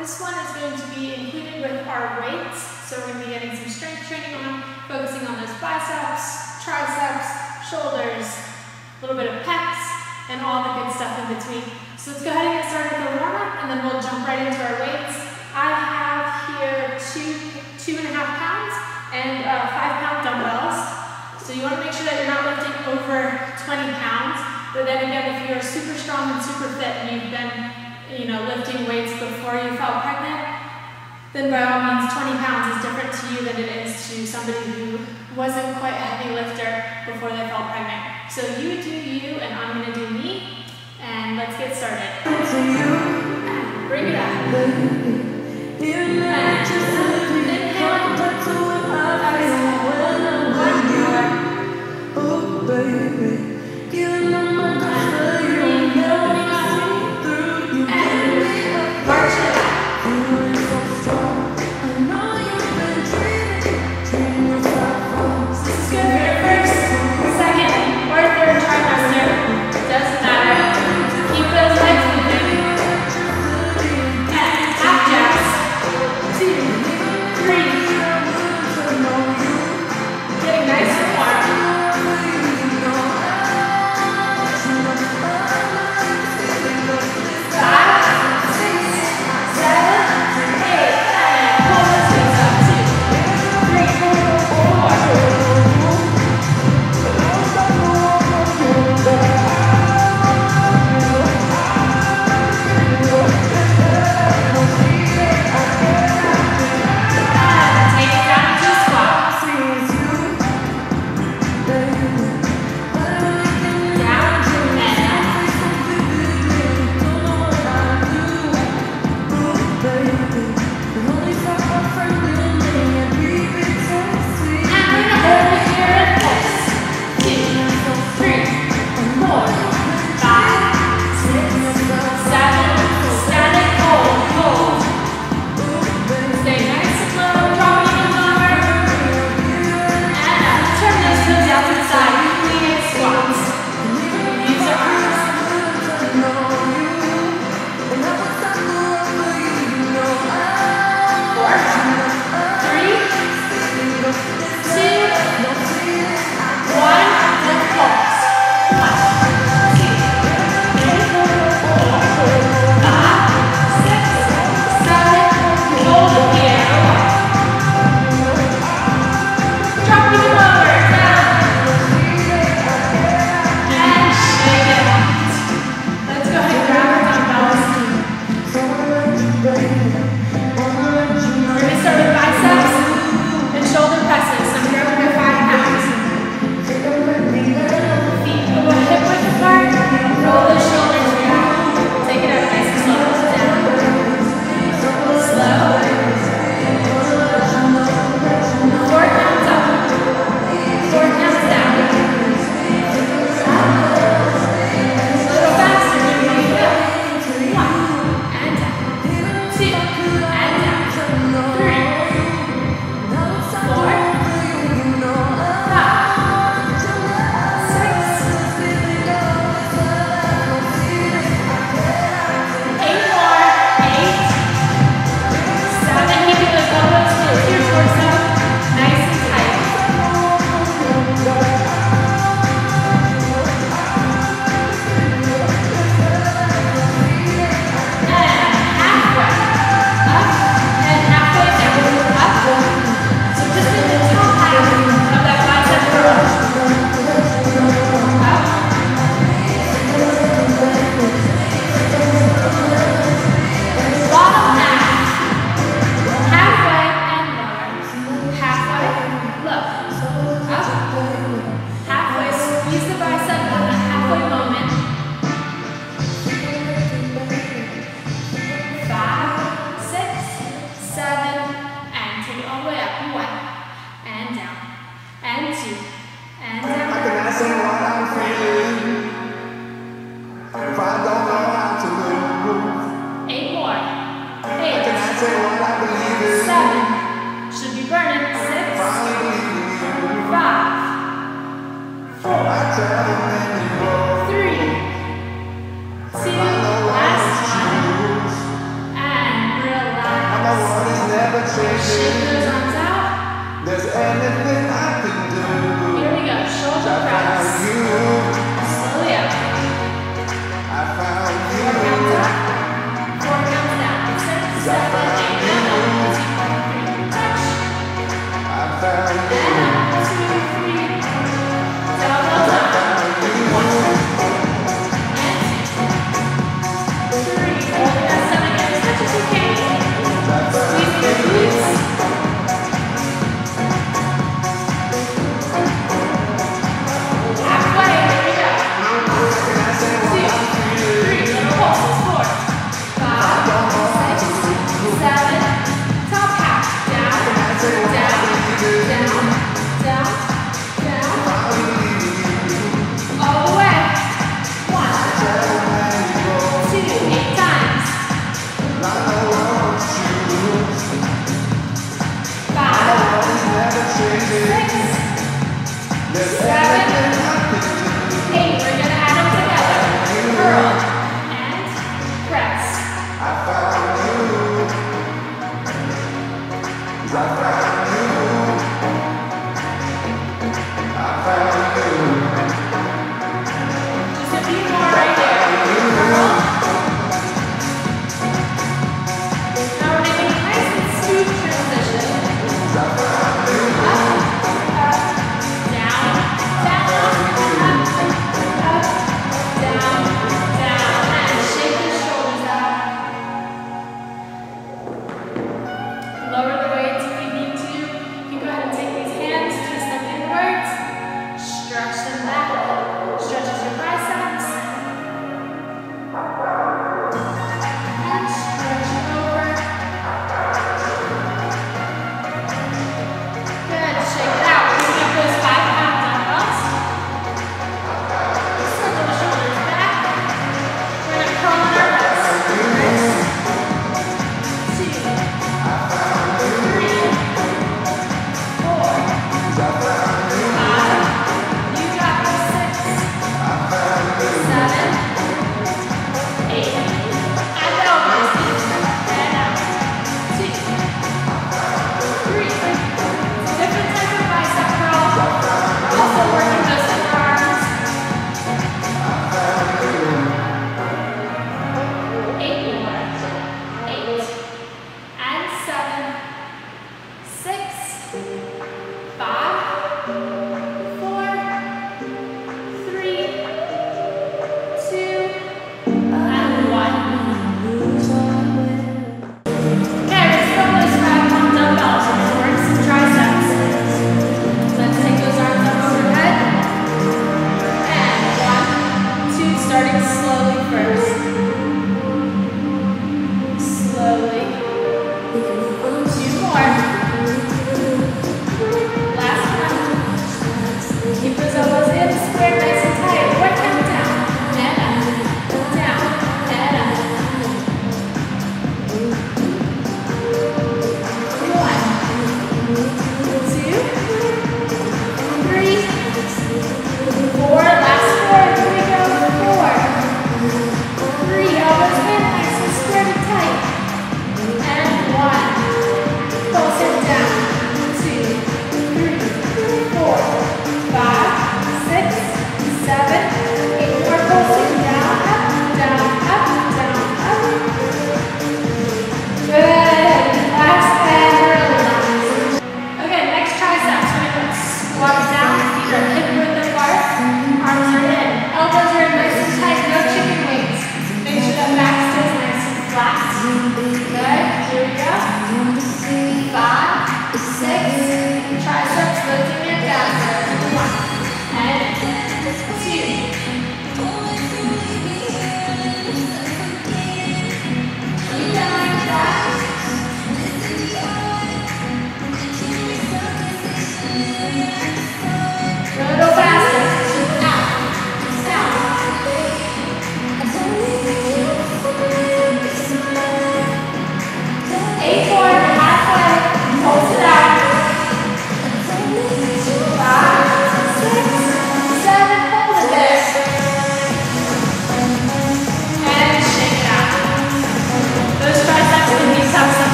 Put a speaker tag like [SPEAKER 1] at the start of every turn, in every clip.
[SPEAKER 1] This one is going to be included with our weights, so we're going to be getting some strength training on, focusing on those biceps, triceps, shoulders, a little bit of pecs, and all the good stuff in between. So let's go ahead and get started with the warm-up, and then we'll jump right into our weights. I have here 2.5 pounds and 5-pound dumbbells. So you want to make sure that you're not lifting over 20 pounds, but then again, if you're super strong and super fit and you've been lifting weights before you felt pregnant, then by all means 20 pounds is different to you than it is to somebody who wasn't quite a heavy lifter before they felt pregnant. So you do you, and I'm going to do me, and let's get started. Bring it up.
[SPEAKER 2] never changing.
[SPEAKER 1] Shake those arms out.
[SPEAKER 2] There's anything I can do.
[SPEAKER 1] Here we go. Shoulder press. Slowly up.
[SPEAKER 2] I found you.
[SPEAKER 1] 4 counts up. 4 counts down. 6, 7, 8, and 1, 2, 3. Touch.
[SPEAKER 2] I found you.
[SPEAKER 1] And 1, 2, 3. Double down. 1 and 2. 3. Holding that stomach in as much as you can. Squeezing your glutes. Halfway. Here we go. 2, 3. Little pulses. 4, 5, 6, 7. Top half. Down, down, down, down, down. All the way. 1, 2, 8 times. 5, 6, 7, 8. We're gonna add them together. Curl and press. Just a few more right here. Curl. Now we're making a nice and smooth transition. Up, up, down, down, up, down, down, and shake the shoulders out. Lower the weights if you need to. You can go ahead and take these hands, twist them inwards, stretch them back, stretches your biceps, and stretch it over. Good, shake it out. Bring up those 5-pound dumbbells. Circle the shoulders back. We're going to curl on our wrists. 2, 3, 4, 5. You got this. 6, 7, 8. Add the elbows. And out. 2, 3. Different type of bicep curl. We're also working those forearms. 8 more. 8. And 7, 6, 5, 4, 3, 2, and 1. Okay, let's throw those 5-pound dumbbells. We're going to work some triceps. Let's take those arms up overhead. And 1, 2, starting slowly first. Slowly. 2 more.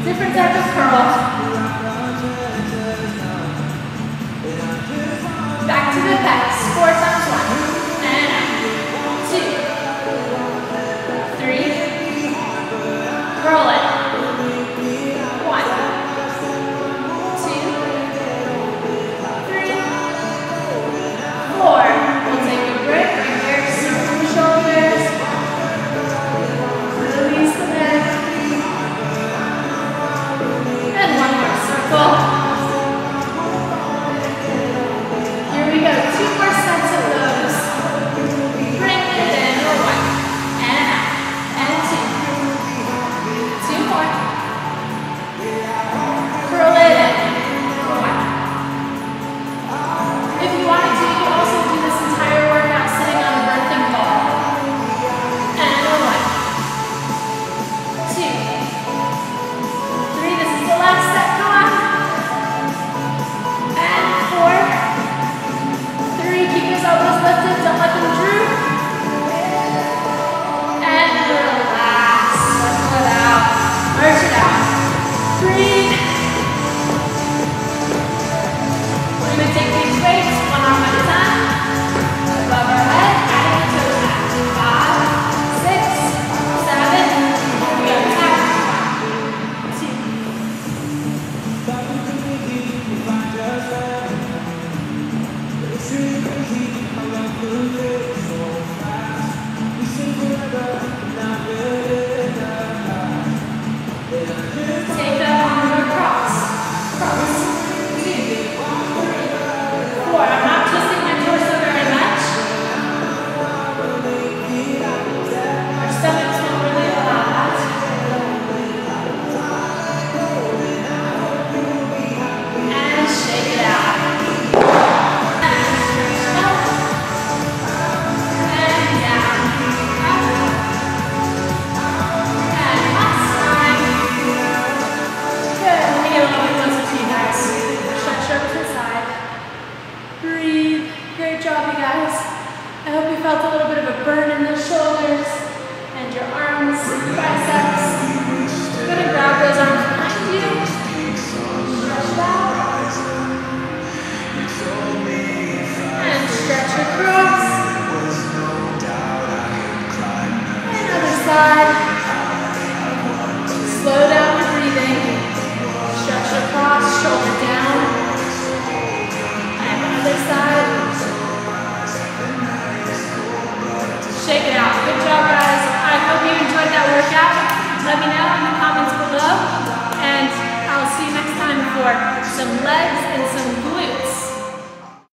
[SPEAKER 1] Different type of curl. Back to the pecs. 4 times 1. And out. 2, 3. Curl it. 1, 2, 3, 4. We'll take a break right here. Circle the shoulders. Release the neck. And one more circle. Here we go. 2 more sets of those. Bring it in. 1. And out. And 2. 2 more. Curl it in. 1. If you wanted to, you can also do this entire workout sitting on a birthing ball. And 1. 2. 3. This is the last set. Come on. And 4. 3. Keep those elbows lifted. Don't let them droop. And relax. Circle it out. Arch it out. Breathe. We're going to take these weights one arm at a time. Above our head. Adding the toes back. 5, 6, 7. Here we go. Tap. 2. Take the arm across. Cross. 2, 3, 4. I'm not twisting my torso very much. Our stomachs won't really allow that. And shake it out. And stretch up. And down. Up. And last time. Good. Let me get a little bit closer to you guys. Stretch over to the side. Breathe. Great job, you guys. I hope you felt a little bit of a burn in the shoulders and your arms, biceps. You're going to grab those arms behind you. Stretch it out. And stretch across. And other side. Slow down the breathing. Stretch across, shoulder down. And other side. Shake it out. Good job, guys. I hope you enjoyed that workout. Let me know in the comments below. And I'll see you next time for some legs and some